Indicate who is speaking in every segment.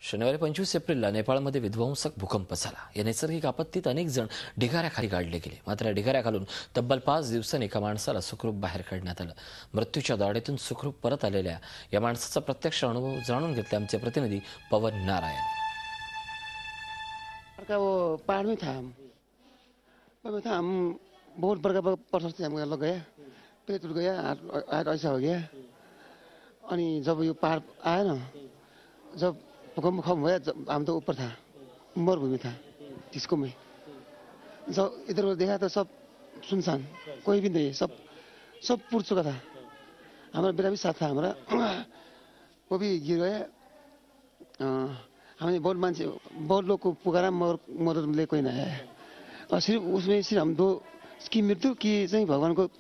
Speaker 1: शनिवारी 25 एप्रिलला नेपाळमध्ये विध्वंसक भूकंप झाला। या नैसर्गिक आपत्तीत अनेक जण ढिगाऱ्याखाली गाडले गेले। मात्र ढिगाऱ्याखालून तब्बल 5 दिवसांनी एका माणसाला सुखरूप बाहेर काढण्यात आलं। मृत्यूच्या दाढेतून सुखरूप परत आलेल्या या माणसाचा प्रत्यक्ष अनुभव जाणून घेतले आमचे प्रतिनिधी पवन नारायण।
Speaker 2: वो पहाड़ में था हम बहुत बड़ा पत्थर से हम लग गया, पेट टूट गया, हाथ ऐसा हो गया। और जब ये पहाड़ आया ना, जब भूकंप खत्म हुआ हम तो ऊपर था, मरुभूमि था जिसको में जब इधर उधर देखा तो सब सुनसान, कोई भी नहीं, सब फूट चुका था। हमारा बेटा भी साथ था हमारा, वो भी गिर गया। हमने बहुत लोग को पुकारा मदद मिले, कोई नहीं आया। और सिर्फ उसमें सिर्फ हम दो की मृत्यु की सही भगवान को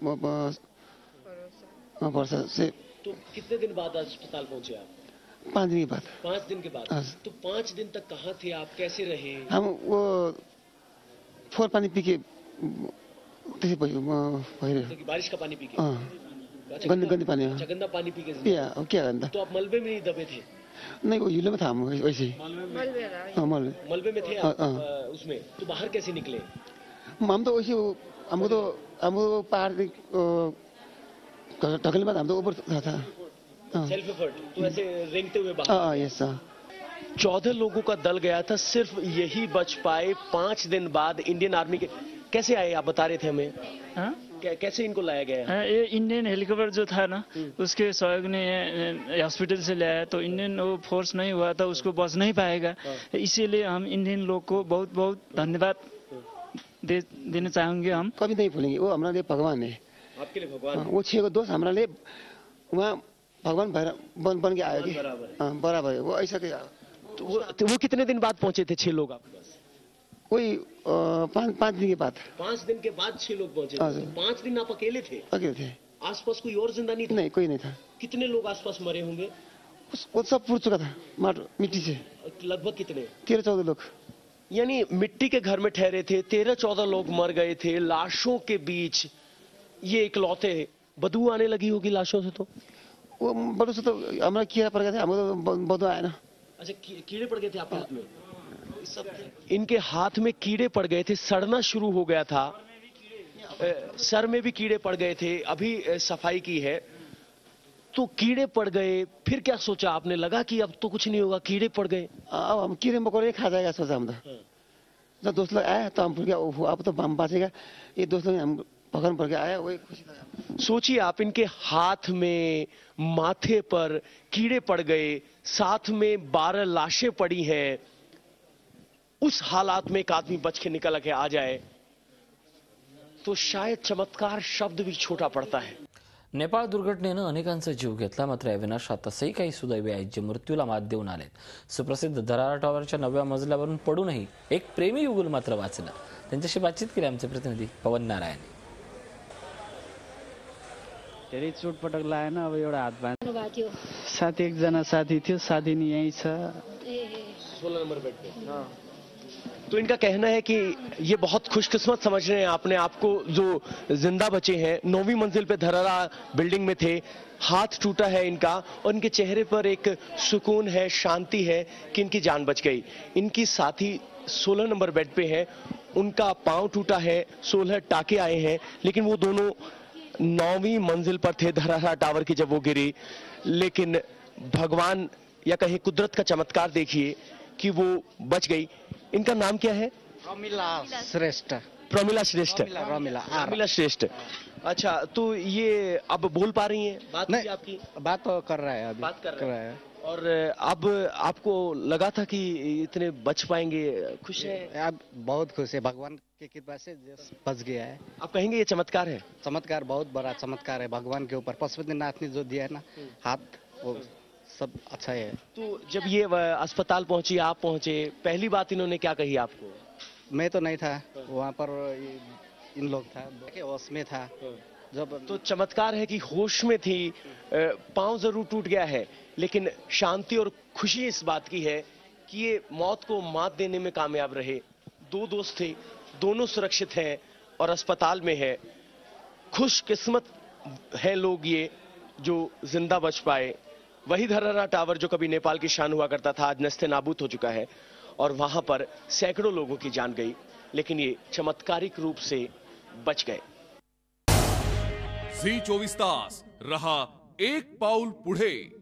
Speaker 2: भरोसा से।
Speaker 3: तो कितने दिन बाद अस्पताल पहुंचे आप?
Speaker 2: 5 दिन के बाद।
Speaker 3: 5 दिन के बाद। तो 5 दिन तक कहाँ थे आप, कैसे रहे?
Speaker 2: हम वो फोर पानी पी के
Speaker 3: बारिश का पानी पी के।
Speaker 2: गंदे पानी।
Speaker 3: गंदा पानी पी के
Speaker 2: क्या गंदा?
Speaker 3: तो आप मलबे में नहीं दबे थे?
Speaker 2: नहीं, वो यूले में था हम वैसे ही।
Speaker 3: मलबे में थे आप उसमें? तो बाहर कैसे निकले?
Speaker 2: हम तो वैसे हमको पहाड़ ढकने बाद हम तो ऊपर था।
Speaker 3: सेल्फ एफर्ट, तो ऐसे रेंगते हुए बाहर।
Speaker 2: यस।
Speaker 3: 14 लोगों का दल गया था, सिर्फ यही बच पाए 5 दिन बाद। इंडियन आर्मी के कैसे आए, आप बता रहे थे हमें? कैसे इनको लाया गया?
Speaker 4: ये इंडियन हेलीकॉप्टर जो था ना, उसके सहयोग ने हॉस्पिटल से लाया। तो इंडियन वो फोर्स नहीं हुआ था, उसको बच नहीं पाएगा। इसीलिए हम इंडियन लोग को बहुत बहुत धन्यवाद देना चाहेंगे। हम
Speaker 2: कभी नहीं भूलेंगे, वो हमारे लिए भगवान है।
Speaker 3: आपके लिए भगवान?
Speaker 2: वो 6 को दोस्त हमारे लिए वहाँ भगवान बन के आएगी। बराबर है वो, ऐसा क्या।
Speaker 3: तो वो कितने दिन बाद पहुंचे थे 6 लोग आपके पास?
Speaker 2: कोई 5 दिन के बाद।
Speaker 3: 5 दिन के बाद 6 लोग पहुंचे थे। 5 दिन आप अकेले थे?
Speaker 2: अकेले थे।
Speaker 3: आसपास कोई और जिंदा नहीं था?
Speaker 2: नहीं, कोई नहीं था।
Speaker 3: कितने लोग आसपास मरे होंगे?
Speaker 2: वो सब फूट चुका था मिट्टी से।
Speaker 3: लगभग कितने?
Speaker 2: 13-14 लोग।
Speaker 3: यानी मिट्टी के घर में ठहरे थे, 13-14 लोग मर गए थे लाशों के बीच। ये इकलौते, बदबू आने लगी होगी लाशों से। तो
Speaker 2: वो बड़ों से तो हमारा कीड़ा पड़ गया था, हमको तो बदबू आया ना।
Speaker 3: अच्छा, कीड़े पड़ गए थे आपके हाथ में? इनके हाथ में कीड़े पड़ गए थे, सड़ना शुरू हो गया था। सर में भी कीड़े पड़ गए थे। अभी सफाई की है तो कीड़े पड़ गए, फिर क्या सोचा आपने? लगा कि अब तो कुछ नहीं होगा, कीड़े पड़ गए।
Speaker 2: अब हम कीड़े मकोड़े खा जाएगा सोचा हम तो। जब दोस्त लोग आया तो हम भूल गया, अब तो हम बचेगा। ये दोस्त लोग हम भगवान पड़ के आया, वही खुशी था।
Speaker 3: सोचिए आप, इनके हाथ में, माथे पर कीड़े पड़ गए, साथ में 12 लाशें पड़ी हैं। उस हालात में एक आदमी बच के निकल के आ जाए तो शायद चमत्कार शब्द भी छोटा पड़ता है।
Speaker 1: नेपाळ दुर्घटनेनं अनेकांचा जीव घेतला। मात्र या विनाशात तसेही काही सुदैवी आहेत जे मृत्यूला मात देऊन आलेत। सुप्रसिद्ध दरारा टॉवरच्या 9व्या मजल्यावरून पडूनही एक प्रेमी युगल मात्र वाचलं। त्यांच्याशी बातचीत केली आमचे प्रतिनिधी पवन नारायण।
Speaker 5: धेरै चोटपटक लागेन। अब एउटा हात भाँच्यो, साथी एकजना साथी थियो, साथी नि यही छ
Speaker 3: 16 नंबर बेड पे। तो इनका कहना है कि ये बहुत खुशकिस्मत समझ रहे हैं अपने आप को जो जिंदा बचे हैं। 9वीं मंजिल पे धरारा बिल्डिंग में थे, हाथ टूटा है इनका और इनके चेहरे पर एक सुकून है, शांति है कि इनकी जान बच गई। इनकी साथी 16 नंबर बेड पे है, उनका पांव टूटा है, 16 टाके आए हैं, लेकिन वो दोनों 9वीं मंजिल पर थे धरारा टावर की जब वो गिरी। लेकिन भगवान या कहीं कुदरत का चमत्कार देखिए कि वो बच गई। इनका नाम क्या है?
Speaker 5: प्रमिला श्रेष्ठ।
Speaker 3: प्रमिला श्रेष्ठ।
Speaker 5: प्रमिला
Speaker 3: श्रेष्ठ। अच्छा, तो ये अब बोल पा रही हैं? बात नहीं, आपकी
Speaker 5: बात तो कर रहा है अभी।
Speaker 3: बात कर रहा है। और अब आपको लगा था कि इतने बच पाएंगे? खुश है?
Speaker 5: आप बहुत खुश है, भगवान की कृपा से बच गया है।
Speaker 3: आप कहेंगे ये चमत्कार है?
Speaker 5: चमत्कार, बहुत बड़ा चमत्कार है भगवान के ऊपर। पशुपतिनाथ ने जो दिया है ना हाथ, वो सब अच्छा है।
Speaker 3: तो जब ये अस्पताल पहुंची, आप पहुंचे, पहली बात इन्होंने क्या कही आपको?
Speaker 5: मैं तो नहीं था वहाँ पर, इन लोग था, होश में था जब।
Speaker 3: तो चमत्कार है कि होश में थी। पांव जरूर टूट गया है, लेकिन शांति और खुशी इस बात की है कि ये मौत को मात देने में कामयाब रहे। 2 दोस्त थे, दोनों सुरक्षित हैं और अस्पताल में है। खुशकिस्मत है लोग ये जो जिंदा बच पाए। वही धरहरा टावर जो कभी नेपाल की शान हुआ करता था आज नस्ते नाबूद हो चुका है और वहां पर सैकड़ों लोगों की जान गई, लेकिन ये चमत्कारिक रूप से बच गए।
Speaker 6: झी 24 तास रहा एक पाऊल पुढे।